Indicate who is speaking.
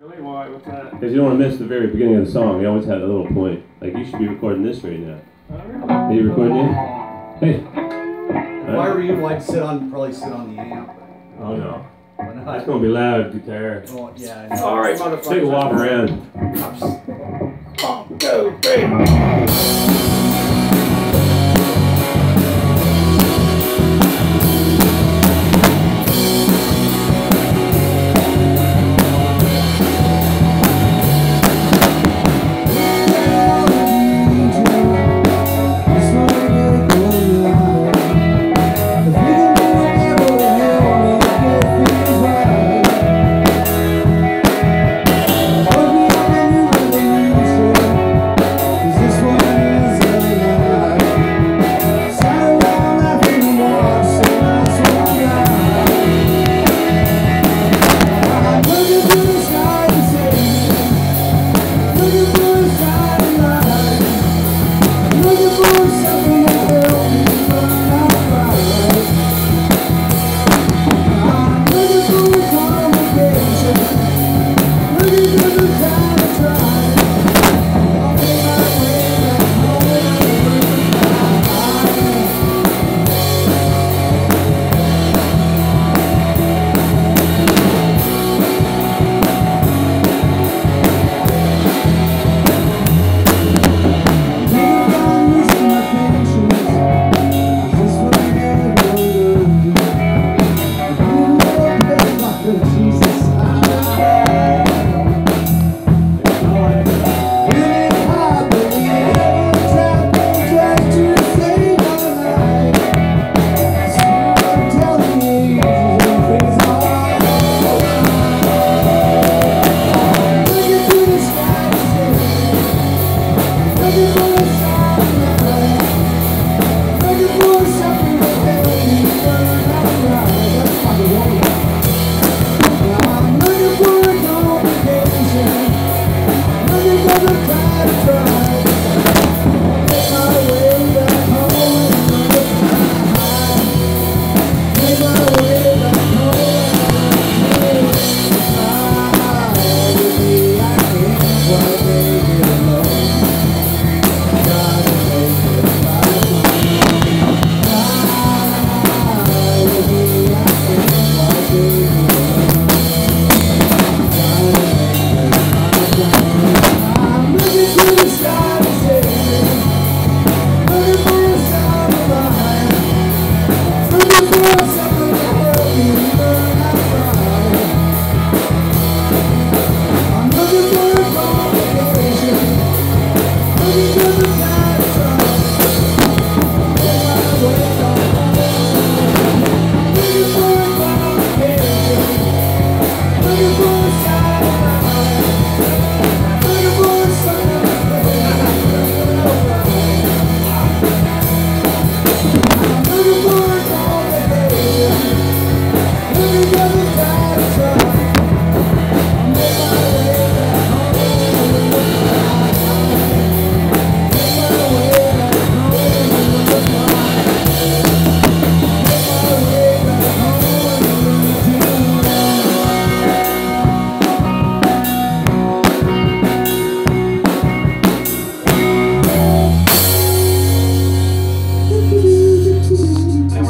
Speaker 1: Really? Why? What's that?
Speaker 2: Because you don't want to miss the very beginning of the song. He always had a little point. Like, you should be recording this right now. Are you recording it? Hey.
Speaker 3: If I were you, I'd probably sit on the amp.
Speaker 2: Oh no. That's going to be loud guitar.
Speaker 3: Oh, yeah, I know.
Speaker 1: Alright, motherfucker.
Speaker 2: Take a walk around.
Speaker 1: 1, 2, 3.